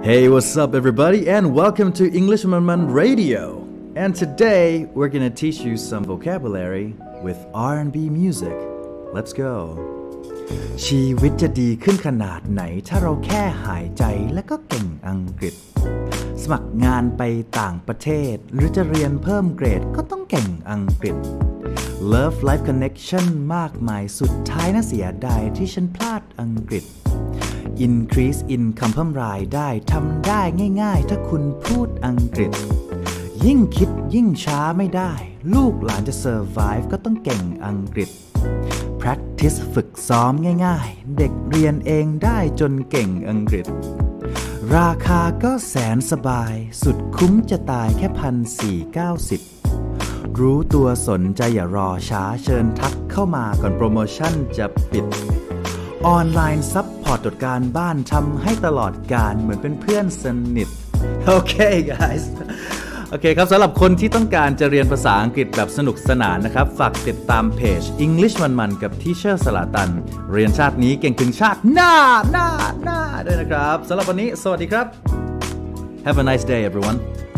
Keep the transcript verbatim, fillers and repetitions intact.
Hey, what's up everybody and welcome to English Man Radio. And today we're gonna teach you some vocabulary with อาร์ แอนด์ บี music. Let's go. ชีวิตจะดีขึ้นขนาดไหนถ้าเราแค่หายใจและก็เก่งอังกฤษสมัครงานไปต่างประเทศหรือจะเรียนเพิ่มเกรดก็ต้องเก่งอังกฤษ Love Life Connection มากมายสุดท้ายน่าเสียดายที่ฉันพลาดอังกฤษ Increase income เพิ่มรายได้ทำได้ง่ายๆถ้าคุณพูดอังกฤษยิ่งคิดยิ่งช้าไม่ได้ลูกหลานจะ survive ก็ต้องเก่งอังกฤษ Practice ฝึกซ้อมง่ายๆเด็กเรียนเองได้จนเก่งอังกฤษราคาก็แสนสบายสุดคุ้มจะตายแค่พันสี่เก้าสิบรู้ตัวสนใจอย่ารอช้าเชิญทักเข้ามาก่อนโปรโมชั่นจะปิดออนไลน์ซัพพอร์ตตรวจการบ้านทำให้ตลอดการเหมือนเป็นเพื่อนสนิทโอเค guys โอเคครับสำหรับคนที่ต้องการจะเรียนภาษาอังกฤษแบบสนุกสนานนะครับฝากติดตามเพจ English มันๆกับ Teacher สลาตันเรียนชาตินี้เก่งถึงชาติหน้าหน้าหน้าด้วยนะครับสำหรับวันนี้สวัสดีครับ Have a nice day everyone